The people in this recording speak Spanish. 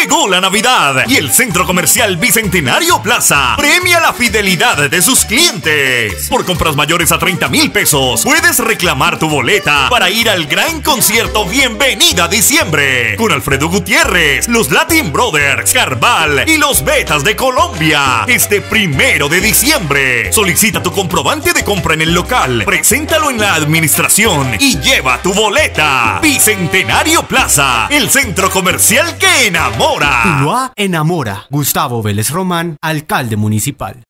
Llegó la Navidad y el Centro Comercial Bicentenario Plaza premia la fidelidad de sus clientes. Por compras mayores a 30,000 pesos, puedes reclamar tu boleta para ir al gran concierto Bienvenida Diciembre con Alfredo Gutiérrez, los Latin Brothers, Carval y los Betas de Colombia. Este 1 de diciembre. Solicita tu comprobante de compra en el local, preséntalo en la administración y lleva tu boleta. Bicentenario Plaza, el centro comercial que enamora. Tuluá enamora. Gustavo Vélez Román, alcalde municipal.